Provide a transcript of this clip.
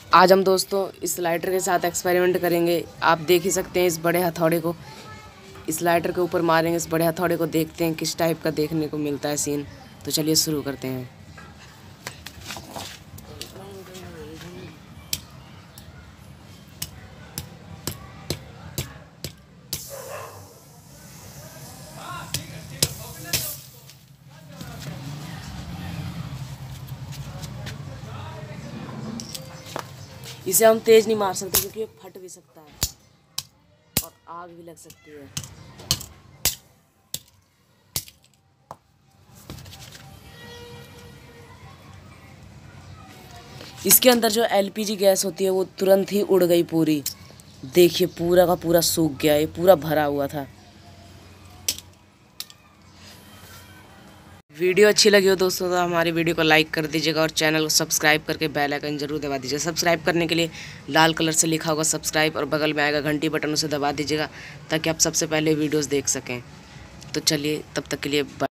आज हम दोस्तों इस लाइटर के साथ एक्सपेरिमेंट करेंगे। आप देख ही सकते हैं इस बड़े हथौड़े को इस लाइटर के ऊपर मारेंगे। इस बड़े हथौड़े को देखते हैं किस टाइप का देखने को मिलता है सीन। तो चलिए शुरू करते हैं। इसे हम तेज नहीं मार सकते क्योंकि ये फट भी सकता है और आग भी लग सकती है। इसके अंदर जो एलपीजी गैस होती है वो तुरंत ही उड़ गई पूरी। देखिए पूरा का पूरा सूख गया, ये पूरा भरा हुआ था। वीडियो अच्छी लगी हो दोस्तों तो हमारी वीडियो को लाइक कर दीजिएगा और चैनल को सब्सक्राइब करके बेल आइकन जरूर दबा दीजिएगा। सब्सक्राइब करने के लिए लाल कलर से लिखा होगा सब्सक्राइब और बगल में आएगा घंटी बटन, उसे दबा दीजिएगा ताकि आप सबसे पहले वीडियोस देख सकें। तो चलिए तब तक के लिए